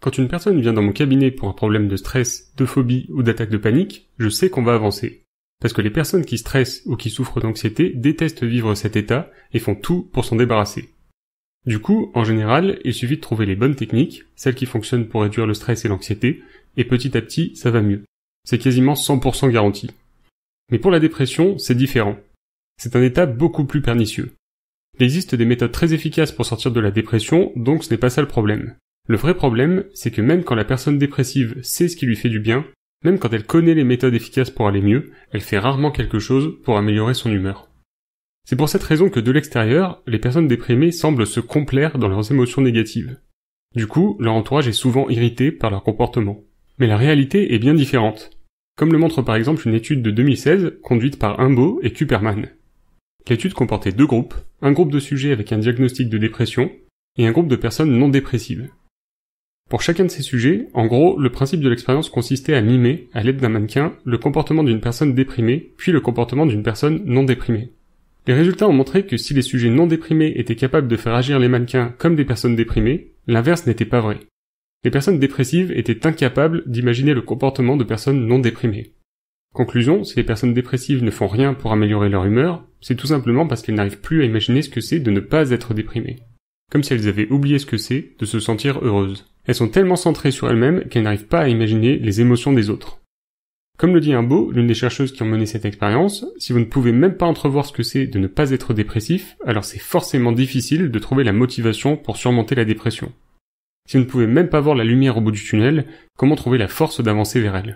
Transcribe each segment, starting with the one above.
Quand une personne vient dans mon cabinet pour un problème de stress, de phobie ou d'attaque de panique, je sais qu'on va avancer. Parce que les personnes qui stressent ou qui souffrent d'anxiété détestent vivre cet état et font tout pour s'en débarrasser. Du coup, en général, il suffit de trouver les bonnes techniques, celles qui fonctionnent pour réduire le stress et l'anxiété, et petit à petit, ça va mieux. C'est quasiment 100% garanti. Mais pour la dépression, c'est différent. C'est un état beaucoup plus pernicieux. Il existe des méthodes très efficaces pour sortir de la dépression, donc ce n'est pas ça le problème. Le vrai problème, c'est que même quand la personne dépressive sait ce qui lui fait du bien, même quand elle connaît les méthodes efficaces pour aller mieux, elle fait rarement quelque chose pour améliorer son humeur. C'est pour cette raison que de l'extérieur, les personnes déprimées semblent se complaire dans leurs émotions négatives. Du coup, leur entourage est souvent irrité par leur comportement. Mais la réalité est bien différente. Comme le montre par exemple une étude de 2016 conduite par Imbo et Kuperman. L'étude comportait 2 groupes, un groupe de sujets avec un diagnostic de dépression et un groupe de personnes non dépressives. Pour chacun de ces sujets, en gros, le principe de l'expérience consistait à mimer, à l'aide d'un mannequin, le comportement d'une personne déprimée, puis le comportement d'une personne non déprimée. Les résultats ont montré que si les sujets non déprimés étaient capables de faire agir les mannequins comme des personnes déprimées, l'inverse n'était pas vrai. Les personnes dépressives étaient incapables d'imaginer le comportement de personnes non déprimées. Conclusion, si les personnes dépressives ne font rien pour améliorer leur humeur, c'est tout simplement parce qu'elles n'arrivent plus à imaginer ce que c'est de ne pas être déprimées. Comme si elles avaient oublié ce que c'est de se sentir heureuses. Elles sont tellement centrées sur elles-mêmes qu'elles n'arrivent pas à imaginer les émotions des autres. Comme le dit Imbo, l'une des chercheuses qui ont mené cette expérience, si vous ne pouvez même pas entrevoir ce que c'est de ne pas être dépressif, alors c'est forcément difficile de trouver la motivation pour surmonter la dépression. Si vous ne pouvez même pas voir la lumière au bout du tunnel, comment trouver la force d'avancer vers elle?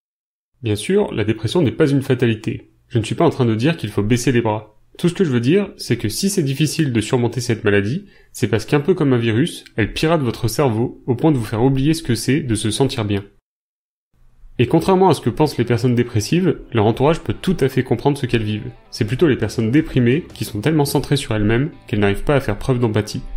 Bien sûr, la dépression n'est pas une fatalité. Je ne suis pas en train de dire qu'il faut baisser les bras. Tout ce que je veux dire, c'est que si c'est difficile de surmonter cette maladie, c'est parce qu'un peu comme un virus, elle pirate votre cerveau au point de vous faire oublier ce que c'est de se sentir bien. Et contrairement à ce que pensent les personnes dépressives, leur entourage peut tout à fait comprendre ce qu'elles vivent. C'est plutôt les personnes déprimées qui sont tellement centrées sur elles-mêmes qu'elles n'arrivent pas à faire preuve d'empathie.